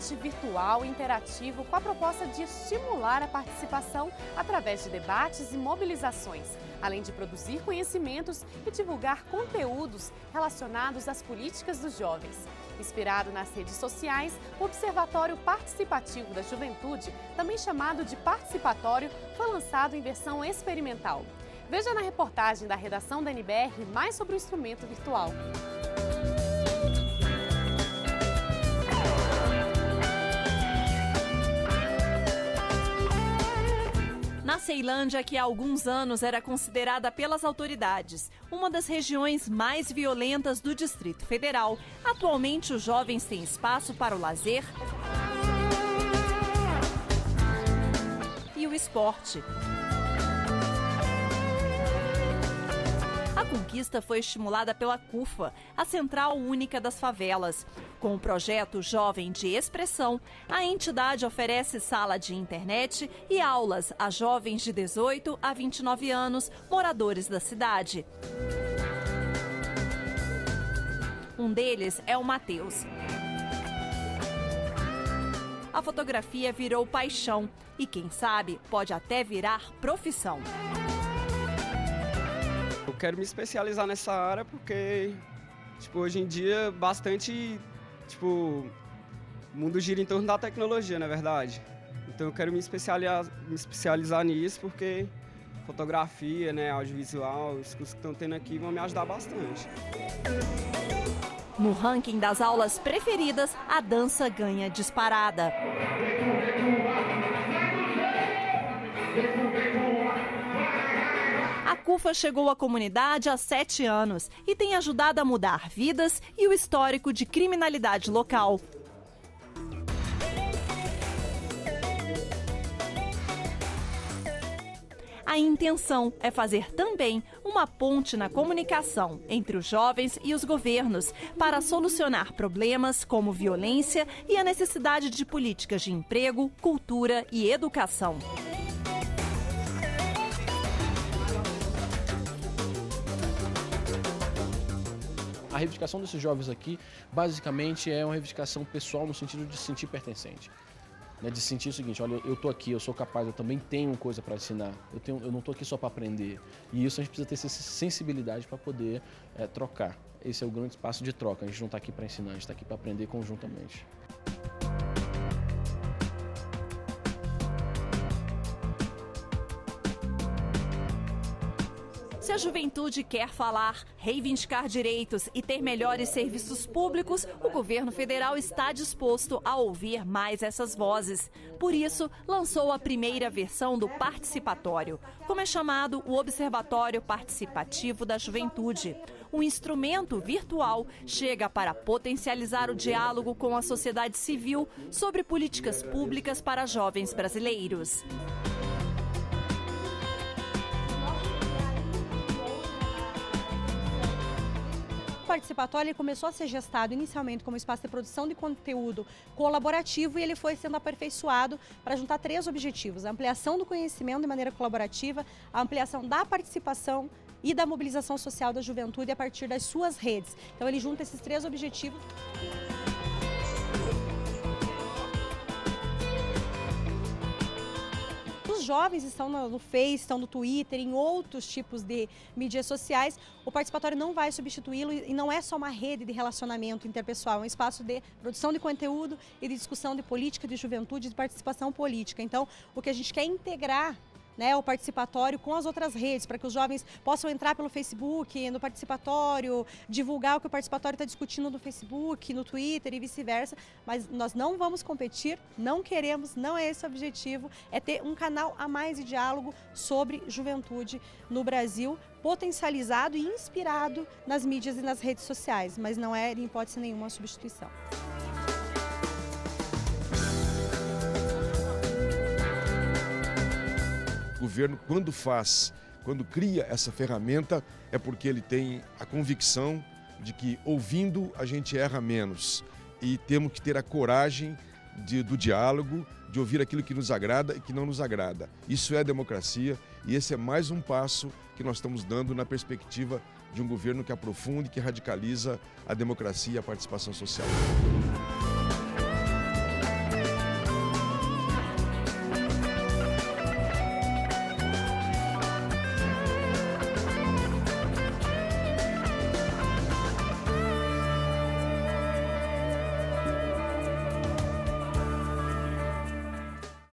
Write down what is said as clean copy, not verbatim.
debate virtual e interativo com a proposta de estimular a participação através de debates e mobilizações, além de produzir conhecimentos e divulgar conteúdos relacionados às políticas dos jovens. Inspirado nas redes sociais, o Observatório Participativo da Juventude, também chamado de Participatório, foi lançado em versão experimental. Veja na reportagem da redação da NBR mais sobre o instrumento virtual. Na Ceilândia, que há alguns anos era considerada pelas autoridades uma das regiões mais violentas do Distrito Federal, atualmente os jovens têm espaço para o lazer e o esporte. A conquista foi estimulada pela CUFA, a Central Única das Favelas. Com o projeto Jovem de Expressão, a entidade oferece sala de internet e aulas a jovens de 18 a 29 anos, moradores da cidade. Um deles é o Matheus. A fotografia virou paixão e, quem sabe, pode até virar profissão. Eu quero me especializar nessa área porque, hoje em dia, o mundo gira em torno da tecnologia, não é verdade? Então eu quero me especializar nisso porque fotografia, audiovisual, os cursos que estão tendo aqui vão me ajudar bastante. No ranking das aulas preferidas, a dança ganha disparada. A CUFA chegou à comunidade há 7 anos e tem ajudado a mudar vidas e o histórico de criminalidade local. A intenção é fazer também uma ponte na comunicação entre os jovens e os governos para solucionar problemas como violência e a necessidade de políticas de emprego, cultura e educação. A reivindicação desses jovens aqui, basicamente, é uma reivindicação pessoal no sentido de se sentir pertencente. De sentir o seguinte, olha, eu estou aqui, eu sou capaz, eu também tenho coisa para ensinar, eu não estou aqui só para aprender. E isso a gente precisa ter sensibilidade para poder trocar. Esse é o grande espaço de troca, a gente não está aqui para ensinar, a gente está aqui para aprender conjuntamente. Se a juventude quer falar, reivindicar direitos e ter melhores serviços públicos, o governo federal está disposto a ouvir mais essas vozes. Por isso, lançou a primeira versão do Participatório, como é chamado o Observatório Participativo da Juventude. O instrumento virtual chega para potencializar o diálogo com a sociedade civil sobre políticas públicas para jovens brasileiros. O Participatório começou a ser gestado inicialmente como espaço de produção de conteúdo colaborativo e ele foi sendo aperfeiçoado para juntar 3 objetivos: a ampliação do conhecimento de maneira colaborativa, a ampliação da participação e da mobilização social da juventude a partir das suas redes. Então ele junta esses 3 objetivos. Os jovens estão no Face, estão no Twitter, em outros tipos de mídias sociais. O Participatório não vai substituí-lo e não é só uma rede de relacionamento interpessoal, é um espaço de produção de conteúdo e de discussão de política, de juventude e de participação política. Então, o que a gente quer é integrar o Participatório com as outras redes, para que os jovens possam entrar pelo Facebook, no Participatório, divulgar o que o Participatório está discutindo no Facebook, no Twitter e vice-versa. Mas nós não vamos competir, não queremos, não é esse o objetivo, é ter um canal a mais de diálogo sobre juventude no Brasil, potencializado e inspirado nas mídias e nas redes sociais, mas não é, em hipótese nenhuma, uma substituição. O governo, quando cria essa ferramenta, é porque ele tem a convicção de que ouvindo a gente erra menos e temos que ter a coragem do diálogo, de ouvir aquilo que nos agrada e que não nos agrada. Isso é democracia e esse é mais um passo que nós estamos dando na perspectiva de um governo que aprofunde e que radicaliza a democracia e a participação social.